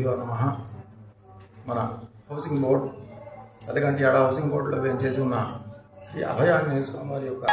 గురుభ్యో నమః. మన హౌసింగ్ బోర్డ్ పెదగంట్యాడ హౌసింగ్ బోర్డులో వేయించేసి ఉన్న శ్రీ అభయాంజనేయ స్వామి వారి యొక్క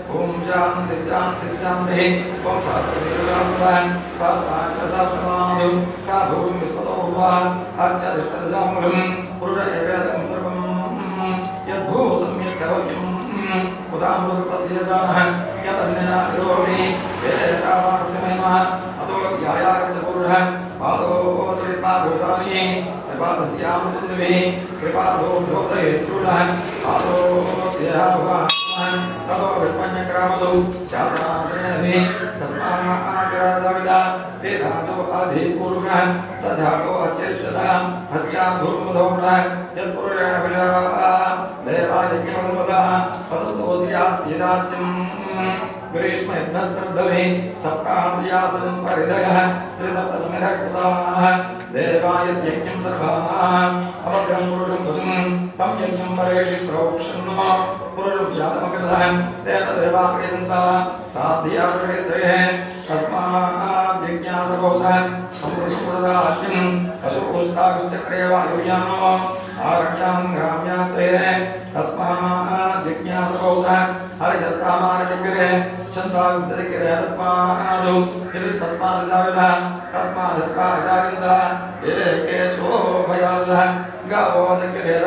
ओम शांति शांति शांति ओम शांति शांति सा भूमि विस्पतोर्वान् अर्चदिष्टदशामृतं पुरुष एवेदं सर्वं यद्भूतं यत्सर्वं उदामृतपस्यसाः यदन्यया करोमि एतावानस्य महिमः अतो ध्यायाकर्षपुरुषः पादो श्रीस्माभूतानि कृपादस्यामृतन्दिभिः कृपादो भोक्तयेत्रुणः पादो स्येहाभुवान् ततो विष्मन्यक्रामतो शासनाश्रयभिः तस्मात् वेदातो अधिपुरुषः स जातो अत्यर्चतः हस्याधूर्मधौम्नः यत्पुरुषेण विषः देवायज्ञमधुमतः वसन्तोऽस्यास्यदाच्यम् ग्रीष्मयज्ञश्रद्धभिः सप्ताहस्यासनं परिधयः त्रिसप्तसमिधः कृताः देवायज्ञं सर्वाः अवग्रं पुरुषं वशं तं यज्ञं परेषि प्रोक्षन्नो पुरुषं जातमकृतः तेन देवाकृतन्तः साध्यार्षयः तस्मात् जिज्ञासबोधः समृद्धराज्यं पशुपुस्तागुश्चक्रे वायुयानो आरण्यां ग्राम्याश्रयः तस्मात् जिज्ञासबोधः हरिजस्तामानचक्रे छन्दागुश्चक्रे तस्मादुः तस्मादस्माचार्यन्तः एके चोभयावः गावो चक्रे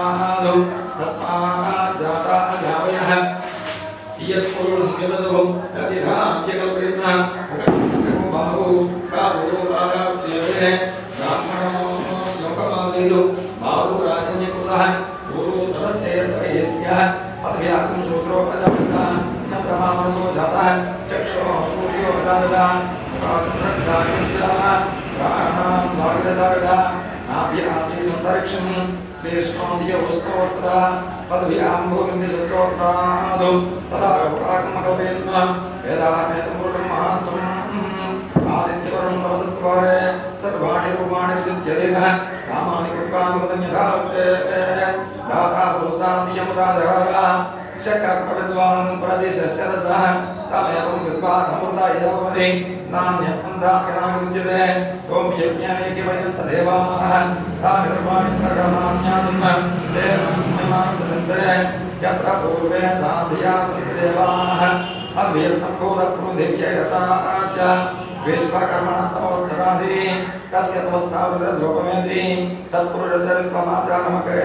तस्मात् जाता जावयः यत्पुरुषं यदो यदिराज्यकल्पयन्नः बाहु कालो राजाक्षेपे ब्राह्मणो लोकमासीदु बाहुराजन्यकृतः गुरु तदस्येतयस्यः अद्व्याकुं शूद्रोपजातः चन्द्रमा मनसो जातः चक्षुः सूर्यो जातः प्राणरक्षायञ्चः प्राणां भागरजातः नाभ्यासीदन्तरिक्षं श्रेष्ठोऽधियोस्तोत्रः पदव्यां भूमिशत्रोत्रादौ तदा पुराकमकल्पयन्नः वेदामेतमुरुषं महान्तम् आदित्यवरुणं तपसत्वारे सर्वाणि रूपाणि विचिन्त्यधिनः नामानि कृत्वानि वदन्यथास्ते दाता पुरुषादियमुदाजहरः शक्रविद्वान् प्रदिशश्चरसः तमेवं विद्वान् अमृताय नान्यपन्थाकिनां विद्यते ओम यज्ञायज्ञवयन्तदेवाः तानि सर्वाणि प्रकरणान्यासन् देवमहिमानसदन्तरे यत्र पूर्वे साधिया सन्ति देवाः अव्ययसम्भूतप्रभुदेव्यै रसाच विश्वकर्मणः समवर्ततादि तस्य तमस्तावृतद्लोकमेति तत्पुरुषस्य विश्वमात्रानमकरे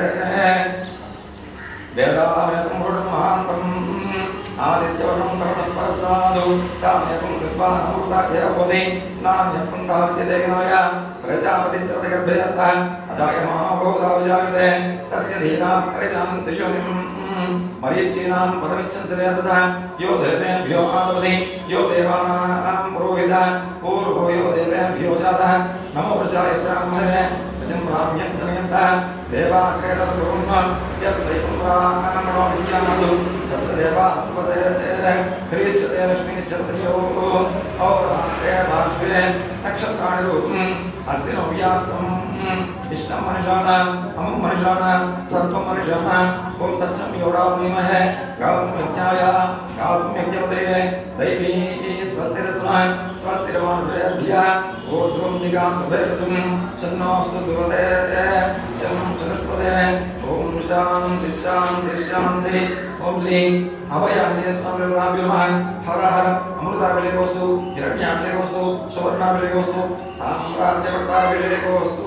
वेदावेदमुरुषं महान्तम् आदित्यवर्णं तमसम्परस्तादु काम्यकं विद्वान् अमृताख्यवति नान्यपन्था विद्यते विनाय प्रजापतिश्चरदगर्भेऽर्थः अजायमानो बहुधा विजायते तस्य धीराः परिजानन्ति योनिम् मरीचीनां पदमिच्छन्ति वेदसः यो देवेभ्यो आदपति यो देवानां पुरोहितः पूर्वो यो देवेभ्यो जातः नमो वृषाय ब्राह्मणे वचं ब्राह्म्यं जनयन्तः देवाग्रेतद्ब्रह्म यस्त्रैकं ब्राह्मणो विज्ञानदु तस्य देवास्तुपसे ह्रीश्चते लक्ष्मीश्चन्द्रियोः औरात्रे बाष्पे नक्षत्राणि रूपम् अस्तिनो व्याप्तम् इष्टं मनुष्याणाम् अमुं मनुष्याणां सर्वं मनुष्याणाम् ओम तत्सं योरावनीमहे गावं यज्ञाय गावं यज्ञपते दैवी स्वस्तिरत्नः स्वस्तिरवान्भ्यः ऊर्ध्वं जिगान्तभेदुं शन्नोऽस्तु दुवते शं चतुष्पदे ओम शान्ति शान्ति शान्ति ओम श्रीं अभयान्ये स्वामिनाभ्यमः हर हर अमृताभिषेकोऽस्तु हिरण्याभिषेकोऽस्तु सुवर्णाभिषेकोऽस्तु साम्राज्यभट्टाभिषेकोऽस्तु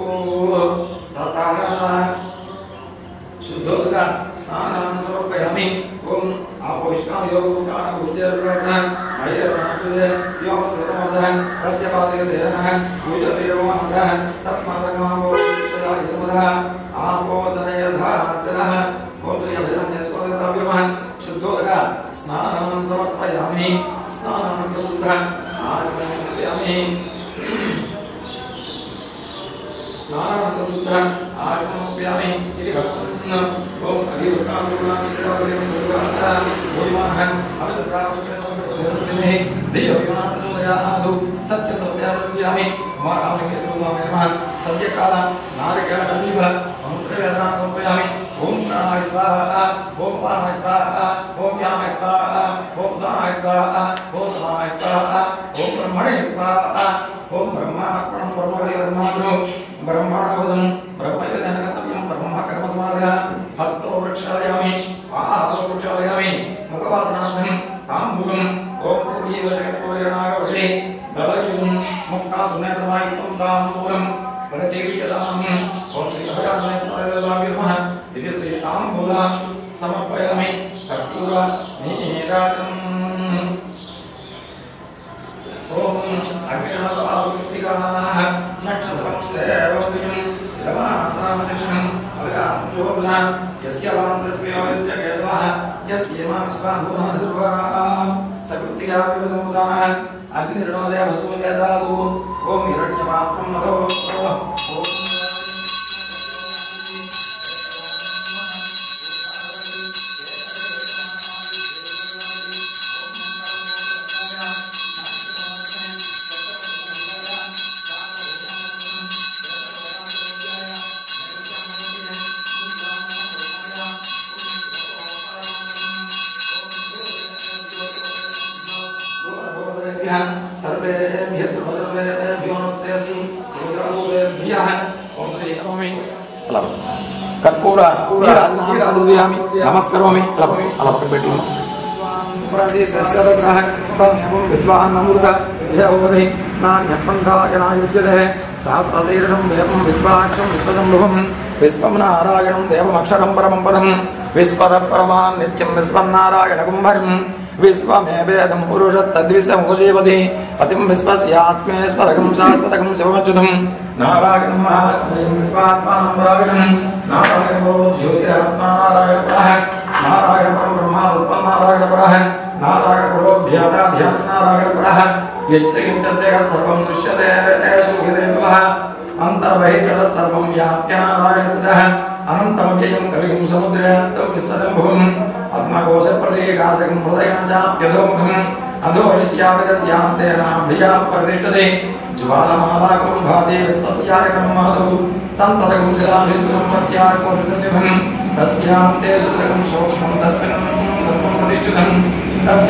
तथा शुद्धोदका स्नानं समर्पयामि ओम आपोष्कां योगकां उच्चरणं मयेरणाकृते योगसर्वमदः तस्य पादयोदेनः पूजतिर्वामः तस्मादगमावो यमदः आपोदनयधाचनः ओम श्री अभिधान्य स्वदताभ्यमः शुद्धोदका स्नानं समर्पयामि स्नानं कृतः आचमयामि स्नानं कृतः आचमयामि इति वस्तुः ओम अभिवस्त्रासुराणि क्रीडावलिं सुरान्तः भूयमानः अभिसत्कामस्मे देवयोनाथोदयादु सत्यं नव्यामि मारामकेतुमामः सद्यकाल नारिकेलदीप अमुत्रवेदनां समर्पयामि ओम प्राणाय स्वाहा ओम पानाय स्वाहा ओम यामाय स्वाहा ओम दानाय स्वाहा ओम समानाय स्वाहा ओम ब्रह्मणे स्वाहा ओम ब्रह्मार्पणं ब्रह्मविर्ब्रह्माग्नो ब्रह्मणावदं ब्रह्मविदनगतव्यं ब्रह्म कर्मसमाधः हस्तो वृक्षालयामि पादो वृक्षालयामि मुखवादनार्थं तां नागवटे नवयुं मुक्तासुनेतमायितं दामूलं वनदेवीयदां ओंत्रिभयानयतमः दिव्यश्रीताम्बूलां समर्पयामि कर्पूर नीराजनम् ओम अग्निनाथावृत्तिकाः नक्षत्रं सेवयं शिरमासामनिषं अविरासंयोगना यस्य वान्द्रस्म्यो यस्य केतवः यस्येमाविश्वाभूमादिर्वा सकृत्तिका विवसंसानः अग्निर्णोदय वसूदय दातु ओम हिरण्यपात्रं मधो ओम कर्पूर नमस्करोमि विश्वाक्षं विश्वसंभुवं विश्वं नारायणं देवमक्षरं परमं पदं विश्वतःपरमान् नित्यं विश्वन्नारायणं हरिं विश्वमेवेदं पुरुषस्तद्विश्वमुपजीवति पतिं विश्वस्यात्मेश्वरकं शाश्वतकं शिवमच्युतं नारायणं महात्म्यं विश्वात्मानं नारायणं नारायणो ज्योतिरात्मा नारायणपरः नारायणपरं ब्रह्मारूपं नारायणपरः नारायणपरोऽध्यात्मध्यात्मं नारायणपरः यच्चकिञ्चच्चैव सर्वं दृश्यते सुखदेवः अन्तर्बहिः सर्वं व्याप्य नारायणस्थितः अनन्तमव्ययं कविं समुद्रान्तं विश्वशम्भुवम् आत्मकोशप्रतीकाशकं हृदयं चाप्यधोमुखम् अधोनित्याविदस्यान्तेनाभ्रिया प्रतिष्ठते ज्वालमालाकं भाति विश्वस्यायकं माधु सन्ततकं शिलाभिसुरं प्रत्याकोशसन्निभं तस्यान्ते सुतकं सूक्ष्मं तस्मिन् तत्त्वं प्रतिष्ठितं तस्य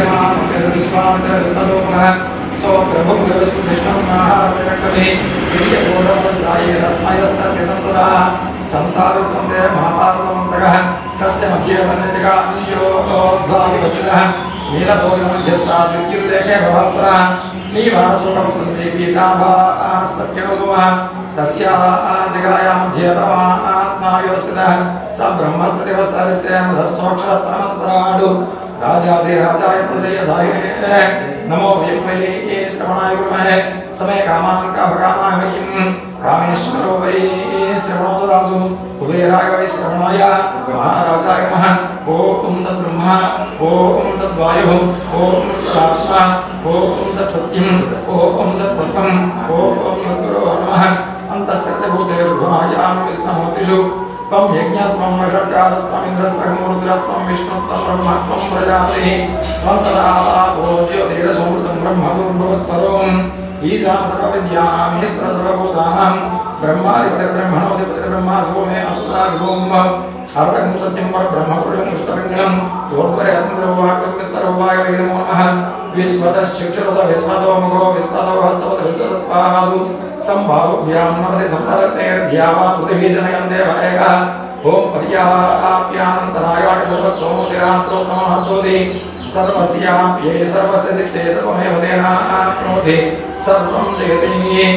मध्यमाविश्वान्तरविश्वलोकः सोऽप्रभुर्विष्णुं नाहारविरक्तभिः दिव्यकोटप्रजाये रश्मयस्तस्य तन्तुरा संतारसंदे महापार्वतमस्तकः तस्य मध्ये वन्यजगान्योद्धाविवचितः नीलतोरणमध्यस्ताद्विद्युल्लेखे भवत्रः नीवासुरस्वन्दे पीताभास्वत्यनुगमः तस्याः जगायां मध्ये परमात्मा व्यवस्थितः स ब्रह्मसदेवस्तरस्य रसोक्षरपरमस्पराडु राजाधिराजाय प्रसय साहिने नमो वयं श्रवणाय विमहे समय कामान् कामकामाय वयं कामेश्वरो वै श्रवणो ददातु कुबेराय वै श्रवणाय महाराजाय नमः ओम तद्ब्रह्मा ओम तद्वायुः ओम तदात्मा ओम तत्सत्यम् ओम तत्सत्त्वम् ओम तद्गुरो नमः अन्तःशक्तिभूतेर्गुणायां विष्णुमूर्तिषु त्वं यज्ञस्त्वं षट्कारस्त्वं इन्द्रस्त्वं रुद्रस्त्वं विष्णुस्त्वं ब्रह्मत्वं प्रजापतिः त्वं तदा ज्योतिरसमृतं ब्रह्मभूर्भुवस्वरोम् ईशान सर्वविद्यानां ईश्वर सर्वभूतानां ब्रह्माधिपतिर्ब्रह्मणोऽधिपतिर्ब्रह्मा सोमे अमृतासोम अर्धं सत्यं परब्रह्मपुरुषं विष्णुरङ्गनं पूर्वरेन्द्रवाक्यमिस्तरवाय नमो नमः विश्वतश्चक्षुरत विश्वतोमुखो विश्वतो हस्तवत् विश्वतस्पादु संभाव्यां नमते संपदतेर्ध्यावा पृथिवीजनयं देवैकः ओम पर्याप्यानन्तरायाय सर्वस्तोमुतिरात्रोत्तमहतोति सर्वस्याप्ये सर्वस्य दिक्ते सर्वमेव तेनाप्नोति सर्वं जगति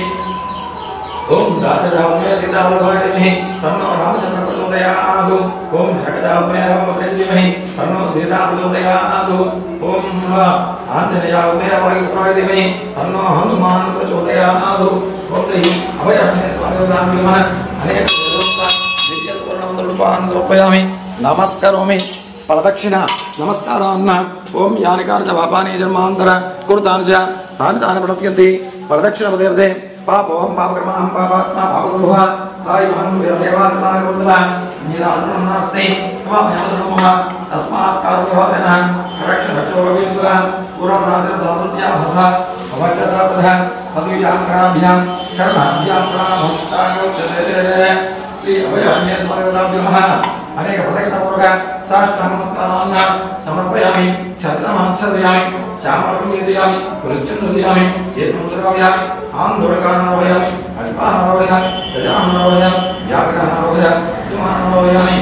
ओम दासरामे सीतावल्लभाय तन्नो रामचन्द्र प्रचोदयात् ओम जगदात्मे रामचन्द्र धीमहि तन्नो सीता प्रचोदयात् ओम आञ्जनेयाय वायुपुत्राय धीमहि तन्नो हनुमान् प्रचोदयात् ओम श्री अभयान्य स्वामिनां नमः अनेक दिव्य स्वर्णमण्डलरूपान् समर्पयामि नमस्करोमि प्रदक्षिण नमस्कारान् ओम यानि कार्य पापानि जन्मान्तर कुरुतानि च तानि तानि प्रदक्षिणन्ति प्रदक्षिणपदेर्थे पापोहं पापकर्माहं पापात्मा पापसम्भवः आयुहं वीरदेवात्माय कुर्तः निरालम्बं नास्ति त्वामयमसुरमः तस्मात् कारुण्यभावेन रक्षरक्षोरवीन्द्रः पुरसास्त्रसाधुत्याभसः अवचसापथः पदवीयाङ्कराभ्यां कर्माभ्यां प्राणभष्टायोच्यते श्री अभयान्य स्मरणदाभ्यमः अनेक प्रदक्षिणपूर्वक साष्टाङ्गनमस्कारान् समर्पयामि छत्रमाच्छादयामि चामरं योजयामि पुरुषं योजयामि एतं सर्वयामि आन्दोलकान् आरोहयामि अस्मान् आरोहयामि गजान् आरोहयामि व्याघ्रान् आरोहयामि सिंहान् आरोहयामि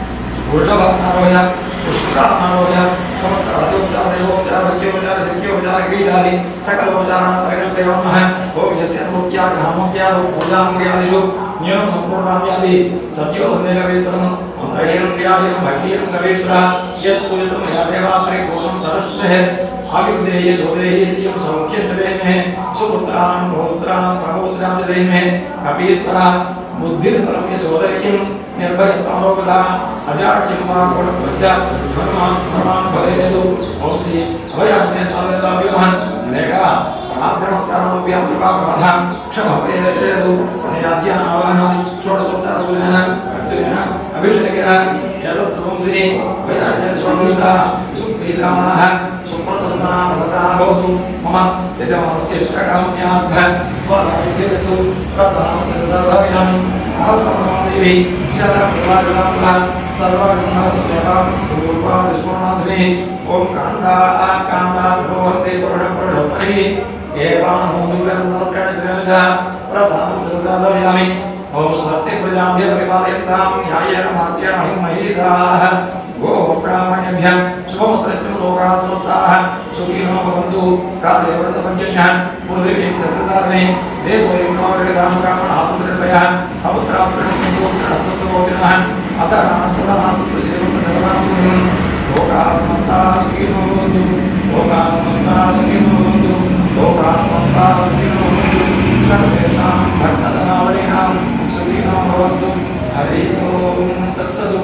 वृषभान् आरोहयामि पुष्पकान् आरोहयामि समस्तराजोपचार देवोपचार भक्त्योपचार सिद्ध्योपचार क्रीडादि सकलोपचारान् परिकल्पयामः। ओम यस्य समोक्त्यादि नामोक्त्यादौ पूजाङ्क्रियादिषु न्यूनं सम्पूर्णां यादि सद्यो वन्दे कवीश्वरं मन्त्रहीनं क्रियादीनं भक्तिहीनं कवीश्वरः यत् पूजितं मया देवा परिपूर्णं तदस्मः। आयुर्देये सोदेये श्रियं सौख्यं च देमहे सुपुत्रान् बहुपुत्रान् प्रभुपुत्रान् च देमहे। कवीश्वरः बुद्धिर्बलं यशोधैर्यं निर्भयत्वमरोगता अजाड्यं वा कोटत्वच्च धर्मान् स्मरणान् भवेदु। ओम श्री अभयाग्ने स्वामिनाभ्यः अनेका प्रार्थनमस्काराभ्यां सर्वाप्रमादां क्षमभवेदु। अनेकाद्यान् आवाहनानि षोडशोत्तरपूजनेन अर्चनेन अभिषेकेन यतस्तवं श्री अभयाग्ने स्वामिनः सुप्रीताः सुप्रसन्नाः भवताः भवतु। मम यजमानस्य इष्टकाम्यार्थः वरसिद्धिरस्तु। प्रसादं सहस्रनामदेवी शतप्रभाजनाम्ना सर्वगुणोपदेवां पूर्वादिस्मरणास्मि। ओम काण्डारोहन्ते पुरुषपुरुषोपरिः एवानुमोदुलसंस्करणश्रेणिः प्रसादं साधयामि। ओम स्वस्ति प्रजाभ्यः परिपालयन्तां न्यायेन मार्गेण महिषाः गोब्राह्मणेभ्यः शुभमस्तु लोकाः समस्ताः सुखिनो भवन्तु। काले व्रतपञ्चम्यः पृथिवीं सस्यसारणे देशोऽयं नवग्रहाः ब्राह्मणाः सुन्दरतयः अपुत्रापुत्रसन्तोषणः अतः सदा सुखिनो लोकाः समस्ताः सुखिनो भवन्तु। लोकाः समस्ताः सुखिनो भवन्तु। लोकाः समस्ताः सुखिनो भवन्तु। सर्वेषां भक्तजनावलीनां सुखिनो भवन्तु। हरि ओम तत्सत्।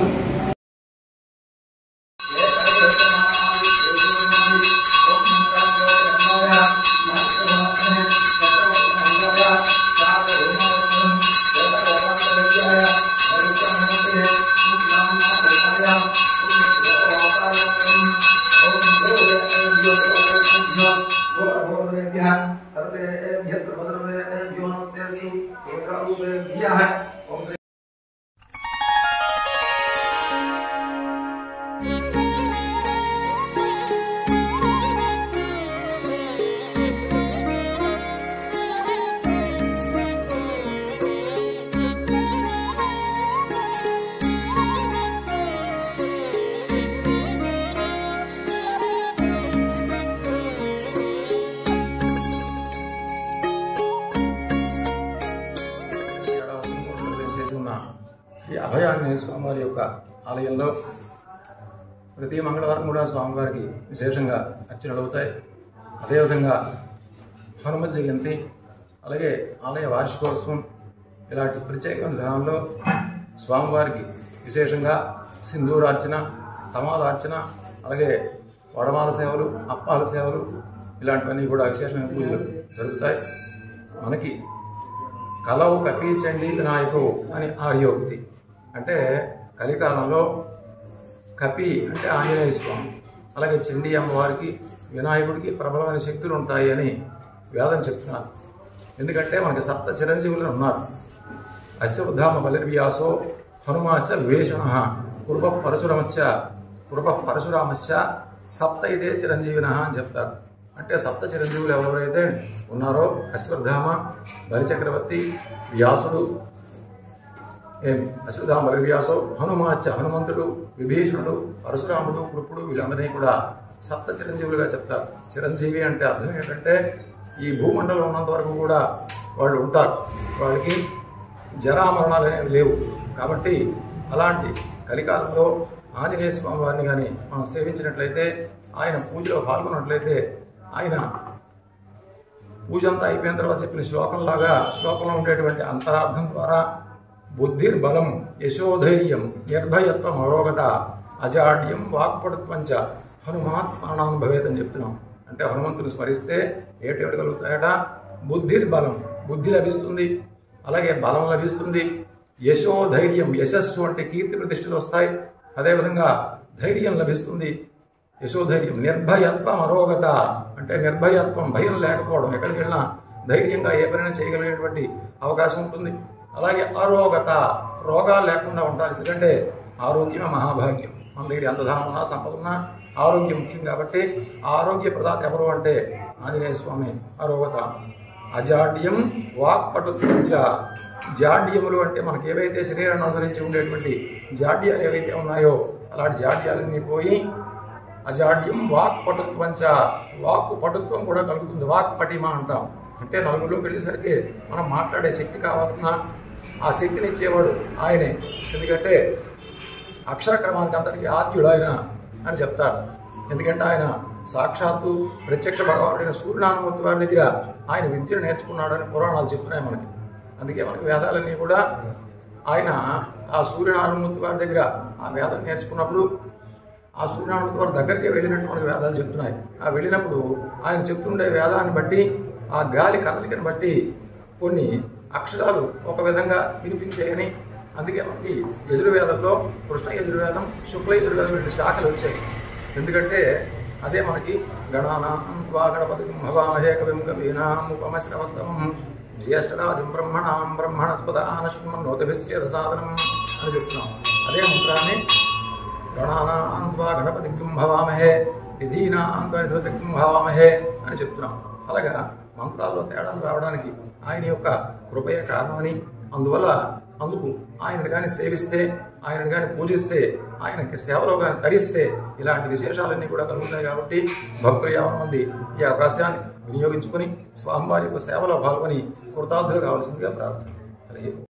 శ్రీ అభయాంజనేయ స్వామివారి యొక్క ఆలయంలో ప్రతి మంగళవారం కూడా స్వామివారికి విశేషంగా అర్చనలు అవుతాయి. అదేవిధంగా హనుమత్ జయంతి, అలాగే ఆలయ వార్షికోత్సవం ఇలాంటి ప్రత్యేకమైన దినాల్లో స్వామివారికి విశేషంగా సింధూరార్చన, తమాలార్చన, అలాగే వడమాల సేవలు, అప్పాల సేవలు ఇలాంటివన్నీ కూడా విశేషమైన పూజలు జరుగుతాయి. మనకి కలవు కపి చండీ వినాయకు అని ఆర్యోక్తి అంటే కలికాలంలో కపి అంటే ఆంజనేయ స్వామి, అలాగే చండీ అమ్మవారికి, వినాయకుడికి ప్రబలమైన శక్తులు ఉంటాయి అని వేదం చెప్తున్నారు. ఎందుకంటే మనకి సప్త చిరంజీవులు ఉన్నారు. అశ్వత్థామ బలిర్వ్యాసో హనుమాశ్చ విభీషణ కుర్భ పరశురామశ్చ సప్త ఇదే చిరంజీవిన అని చెప్తారు. అంటే సప్త చిరంజీవులు ఎవరెవరైతే ఉన్నారో అశ్వత్థామ, బలిచక్రవర్తి, వ్యాసుడు, అశ్వత్థామ బలివ్యాసో, హనుమాశ్చ హనుమంతుడు, విభీషణుడు, పరశురాముడు, కృపుడు వీళ్ళందరినీ కూడా సప్త చిరంజీవులుగా చెప్తారు. చిరంజీవి అంటే అర్థం ఏంటంటే ఈ భూమండలం ఉన్నంత వరకు కూడా వాళ్ళు ఉంటారు, వాళ్ళకి జరామరణాలు అనేవి లేవు. కాబట్టి అలాంటి కలికాలంలో ఆంజనేయ స్వామి వారిని కానీ మనం సేవించినట్లయితే, ఆయన పూజలో పాల్గొన్నట్లయితే, ఆయన పూజ అంతా అయిపోయిన తర్వాత చెప్పిన శ్లోకంలో ఉండేటువంటి అంతరార్థం ద్వారా బుద్ధిర్బలం యశోధైర్యం నిర్భయత్వం అరోగత అజాడ్యం వాక్పటుత్వంచ హనుమాత్ స్మరణం భవేత్ అని చెప్తున్నాం. అంటే హనుమంతుని స్మరిస్తే ఏటేడు కలుగుతాయట? బుద్ధిర్బలం, బుద్ధి లభిస్తుంది, అలాగే బలం లభిస్తుంది. యశోధైర్యం, యశస్సు అంటే కీర్తి ప్రతిష్టలు వస్తాయి. అదేవిధంగా ధైర్యం లభిస్తుంది, యశోధైర్యం. నిర్భయత్వం అరోగత అంటే నిర్భయత్వం, భయం లేకపోవడం, ఎక్కడికి వెళ్ళినా ధైర్యంగా ఏ పనైనా చేయగలిగేటువంటి అవకాశం ఉంటుంది. అలాగే అరోగత, రోగాలు లేకుండా ఉండాలి. ఎందుకంటే ఆరోగ్యమే మహాభాగ్యం. మన దగ్గర ఎంత ధనం ఉన్నా, సంపద ఉన్నా ఆరోగ్యం ముఖ్యం. కాబట్టి ఆరోగ్య ప్రదాత ఎవరు అంటే ఆంజనేయ స్వామి. అరోగత. అజాడ్యం వాక్పటుత్వంచ, జాడ్యములు అంటే మనకి ఏవైతే శరీరాన్ని అనుసరించి ఉండేటువంటి జాడ్యాలు ఏవైతే ఉన్నాయో అలాంటి జాడ్యాలన్నీ పోయి అజాడ్యం వాక్ పటుత్వంచ, వాక్కు పటుత్వం కూడా కలుగుతుంది. వాక్ పటిమ అంటాం. అంటే నలుగురిలోకి వెళ్ళేసరికి మనం మాట్లాడే శక్తి కావాలన్నా ఆ శక్తిని ఇచ్చేవాడు ఆయనే. ఎందుకంటే అక్షరక్రమానికి అంతటికి ఆద్యుడు ఆయన అని చెప్తారు. ఎందుకంటే ఆయన సాక్షాత్తు ప్రత్యక్ష భగవానుడైన సూర్యనారాయణమూర్తి వారి దగ్గర ఆయన విద్యను నేర్చుకున్నాడని పురాణాలు చెప్తున్నాయి మనకి. అందుకే మనకి వేదాలన్నీ కూడా ఆయన ఆ సూర్యనారాయణమూర్తి వారి దగ్గర ఆ వేదం నేర్చుకున్నప్పుడు ఆ సూర్యనారాయణమూర్తి వారి దగ్గరికి వెళ్ళినట్టు మనకి వేదాలు చెప్తున్నాయి. ఆ వెళ్ళినప్పుడు ఆయన చెప్తుండే వేదాన్ని బట్టి ఆ గాలి కదలికను బట్టి కొన్ని అక్షరాలు ఒక విధంగా వినిపించాయని, అందుకే మనకి యజుర్వేదంలో కృష్ణ యజుర్వేదం, శుక్ల యజుర్వేదం 2 శాఖలు వచ్చాయి. ఎందుకంటే అదే మనకి గణానాం త్వా గణపతిం భవామహే కవిం కవీనాముపమశ్రవస్తవం జ్యేష్ఠరాజం బ్రహ్మణాం బ్రహ్మణస్పదాన శృణ్వన్నోతిభిశ్చేద సాధనం అని చెప్తున్నాం. అదే మంత్రాన్ని గణానాం త్వా గణపతిం భవామహే నిధీనాం త్వా నిధీపతిం భవామహే అని చెప్తున్నాం. అలాగా మంత్రాల్లో తేడాలు రావడానికి ఆయన యొక్క కృపయ కారణమని, అందుకు ఆయనను కానీ సేవిస్తే, ఆయనను కానీ పూజిస్తే, ఆయనకి సేవలో కానీ తరిస్తే ఇలాంటి విశేషాలన్నీ కూడా కలుగుతాయి. కాబట్టి భక్తులు 50 మంది ఈ అవకాశాన్ని వినియోగించుకొని స్వామివారి యొక్క సేవలో పాల్గొని కృతార్థులు కావాల్సిందిగా ప్రార్థన.